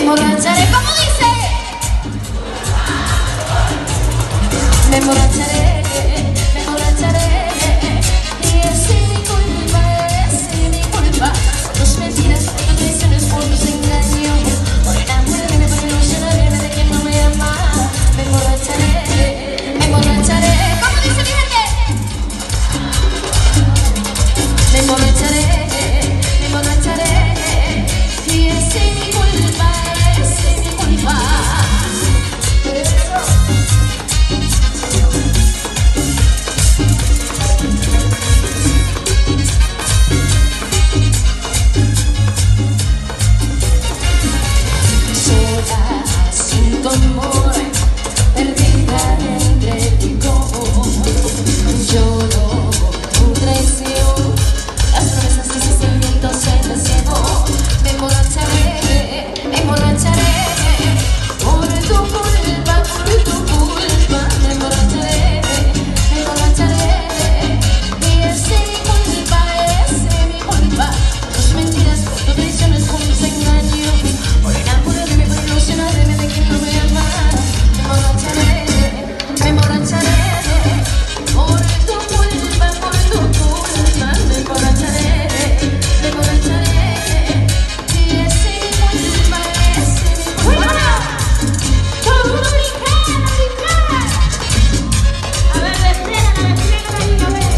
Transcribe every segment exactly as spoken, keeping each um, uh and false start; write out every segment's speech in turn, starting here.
emborracharé, ¿cómo dice? Me emborracharé, me emborracharé. Y es mi culpa, es mi culpa. Por tus mentiras, por tus traiciones, por tus engaños. Por enamorarme, por ilusionarme de quien no me ama. Me emborracharé, me emborracharé. ¿Cómo dice mi gente? Me emborracharé, me emborracharé. Y es mi culpa, es mi culpa. Sola, sin tu amor, perdida entre ti como lloro tu traición. Las promesas y sentimientos se las llevo. Me emborracharé, me emborracharé. Por tu culpa, por tu culpa. Me emborracharé, me emborracharé. Y es mi culpa, es mi culpa. Por tus mentiras, por tus traiciones, por tus engaños. Por enamorarme, por ilusionarme de quien no me ama. Me emborracharé, me emborracharé. Por tu culpa, por tu culpa. Me emborracharé, me emborracharé. Y es mi culpa, es mi culpa. ¡Todo el mundo brincar, brincar! A ver, refrena, refrena, a ver.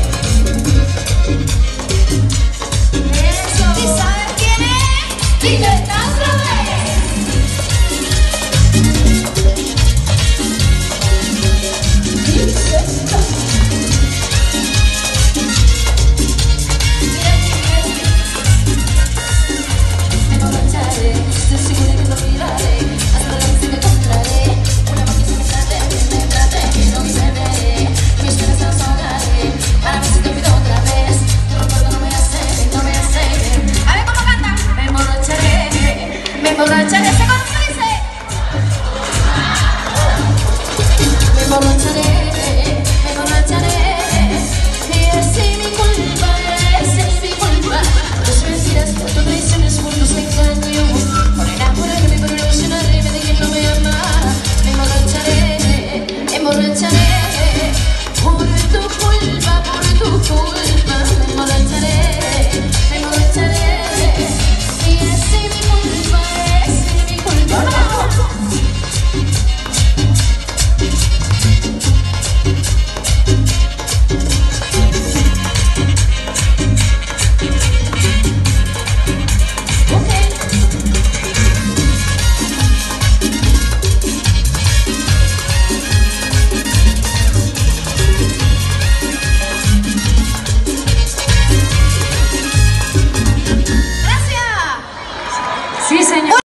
Eso. ¿Y sabes quién es? D J Tastro. Me emborracharé, estoy segura que te olvidaré. Hasta la vez que te encontraré. Una voz que se me trate, que se me trate, que no se veré. Mis penas las ahogaré. Para ver si te olvido otra vez. Tu recuerdo no me hace, no me hace. A ver cómo canta. Me emborracharé, me emborracharé.